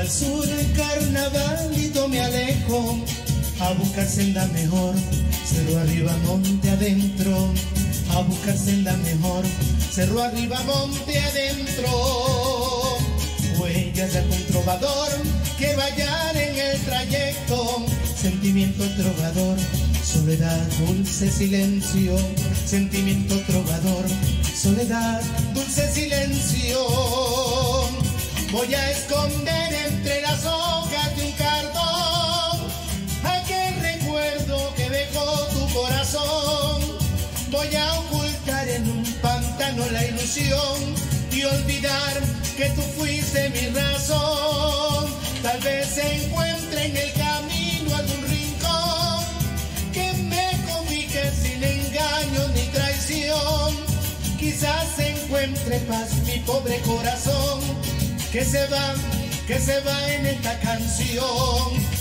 al sur, carnavalito me alejo a buscar senda mejor, cerro arriba, monte adentro, a buscar senda mejor, cerro arriba, monte adentro. Huellas de algún trovador que vayan en el trayecto, sentimiento trovador, soledad, dulce silencio, sentimiento trovador, soledad, dulce silencio. Voy a esconder entre las hojas de un cartón aquel recuerdo que dejó tu corazón. Voy a ocultar en un pantano la ilusión y olvidar que tú fuiste mi razón. Tal vez se encuentre en el camino algún rincón que me cobije sin engaño ni traición. Quizás se encuentre paz mi pobre corazón, que se va en esta canción.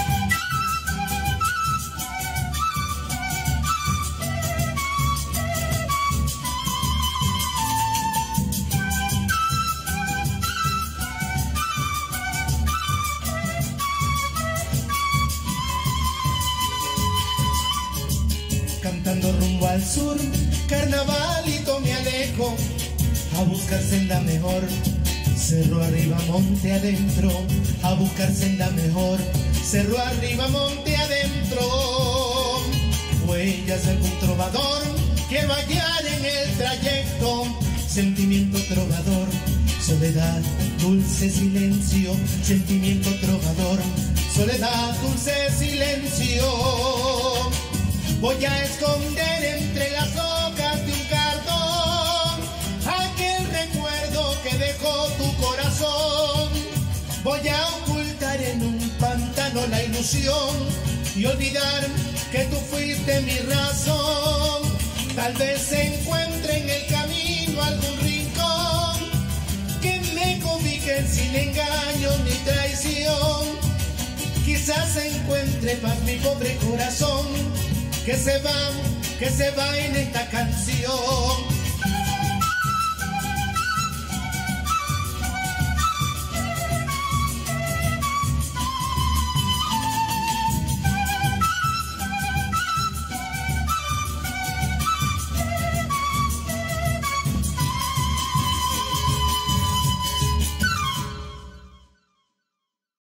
Cantando rumbo al sur, carnavalito me alejo a buscar senda mejor, cerro arriba, monte adentro, a buscar senda mejor, cerro arriba, monte adentro. Huellas de algún trovador que vayan en el trayecto, sentimiento trovador, soledad, dulce silencio, sentimiento trovador, soledad, dulce silencio. Voy a esconder entre las hojas de un cartón aquel recuerdo que dejó tu corazón. Voy a ocultar en un pantano la ilusión y olvidar que tú fuiste mi razón. Tal vez se encuentre en el camino algún rincón que me cobije sin engaño ni traición. Quizás se encuentre paz mi pobre corazón, que se va en esta canción.